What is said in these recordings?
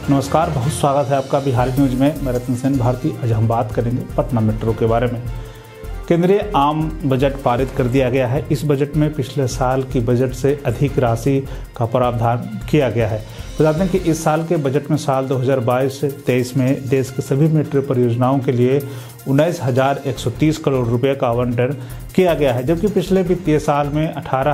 नमस्कार, बहुत स्वागत है आपका बिहार न्यूज में। मैं रतन सेन भारती। आज हम बात करेंगे पटना मेट्रो के बारे में। केंद्रीय आम बजट पारित कर दिया गया है। इस बजट में पिछले साल की बजट से अधिक राशि का प्रावधान किया गया है। बता दें कि इस साल के बजट में साल 2022-23 में देश के सभी मेट्रो परियोजनाओं के लिए 19,130 करोड़ रुपए का आवंटन किया गया है, जबकि पिछले वित्तीय साल में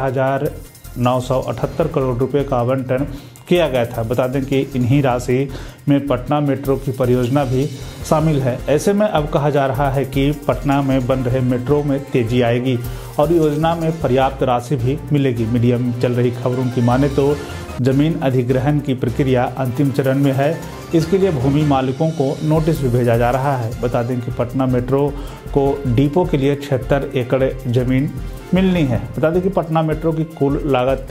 18,978 करोड़ रुपए का आवंटन किया गया था। बता दें कि इन्हीं राशि में पटना मेट्रो की परियोजना भी शामिल है। ऐसे में अब कहा जा रहा है कि पटना में बन रहे मेट्रो में तेजी आएगी और योजना में पर्याप्त राशि भी मिलेगी। मीडिया में चल रही खबरों की माने तो जमीन अधिग्रहण की प्रक्रिया अंतिम चरण में है। इसके लिए भूमि मालिकों को नोटिस भी भेजा जा रहा है। बता दें कि पटना मेट्रो को डिपो के लिए 76 एकड़ जमीन मिलनी है। बता दें कि पटना मेट्रो की कुल लागत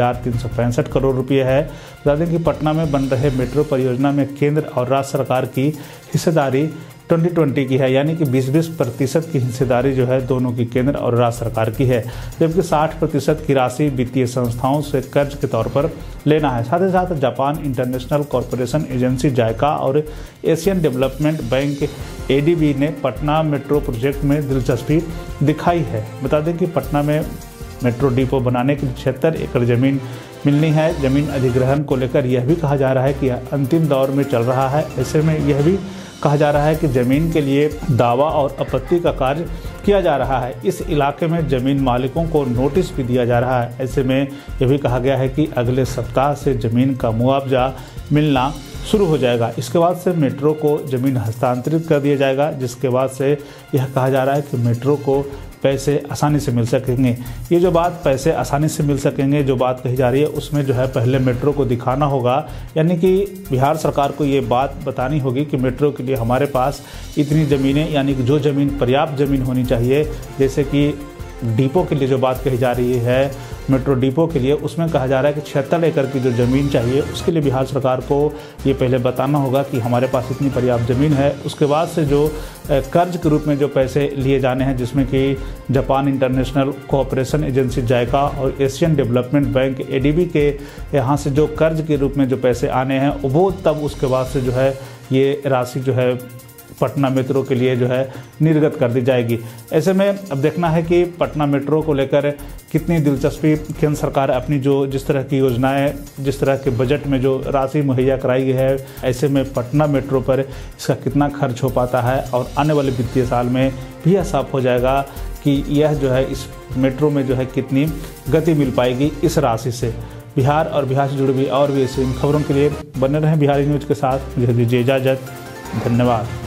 13,365 करोड़ रुपये है। बता दें कि पटना में बन रहे मेट्रो परियोजना में केंद्र और राज्य सरकार की हिस्सेदारी 20-20 की है, यानी कि 20-20% की हिस्सेदारी जो है दोनों की केंद्र और राज्य सरकार की है, जबकि 60% की राशि वित्तीय संस्थाओं से कर्ज के तौर पर लेना है। साथ ही साथ Japan International Corporation Agency JICA और एशियन डेवलपमेंट बैंक ADB ने पटना मेट्रो प्रोजेक्ट में दिलचस्पी दिखाई है। बता दें कि पटना में मेट्रो डिपो बनाने के लिए 76 एकड़ जमीन मिलनी है। जमीन अधिग्रहण को लेकर यह भी कहा जा रहा है कि अंतिम दौर में चल रहा है। ऐसे में यह भी कहा जा रहा है कि जमीन के लिए दावा और आपत्ति का कार्य किया जा रहा है। इस इलाके में जमीन मालिकों को नोटिस भी दिया जा रहा है। ऐसे में यह भी कहा गया है कि अगले सप्ताह से जमीन का मुआवजा मिलना शुरू हो जाएगा। इसके बाद से मेट्रो को जमीन हस्तांतरित कर दिया जाएगा, जिसके बाद से यह कहा जा रहा है कि मेट्रो को पैसे आसानी से मिल सकेंगे। ये जो बात पैसे आसानी से मिल सकेंगे जो बात कही जा रही है, उसमें जो है पहले मेट्रो को दिखाना होगा, यानी कि बिहार सरकार को ये बात बतानी होगी कि मेट्रो के लिए हमारे पास इतनी ज़मीनें, यानी कि जो ज़मीन पर्याप्त ज़मीन होनी चाहिए, जैसे कि डिपो के लिए जो बात कही जा रही है मेट्रो डिपो के लिए, उसमें कहा जा रहा है कि 76 एकड़ की जो ज़मीन चाहिए उसके लिए बिहार सरकार को ये पहले बताना होगा कि हमारे पास इतनी पर्याप्त ज़मीन है। उसके बाद से जो कर्ज के रूप में जो पैसे लिए जाने हैं, जिसमें कि Japan International Cooperation Agency JICA और एशियन डेवलपमेंट बैंक ADB के यहाँ से जो कर्ज के रूप में जो पैसे आने हैं, वो तब उसके बाद से जो है ये राशि जो है पटना मेट्रो के लिए जो है निर्गत कर दी जाएगी। ऐसे में अब देखना है कि पटना मेट्रो को लेकर कितनी दिलचस्पी केंद्र सरकार अपनी जो जिस तरह की योजनाएं, जिस तरह के बजट में जो राशि मुहैया कराई गई है, ऐसे में पटना मेट्रो पर इसका कितना खर्च हो पाता है और आने वाले वित्तीय साल में भी यह साफ हो जाएगा कि यह जो है इस मेट्रो में जो है कितनी गति मिल पाएगी इस राशि से। बिहार और बिहार से जुड़ी हुई और भी ऐसी खबरों के लिए बने रहें बिहारी न्यूज़ के साथ। मुझे दीजिए इजाज़त। धन्यवाद।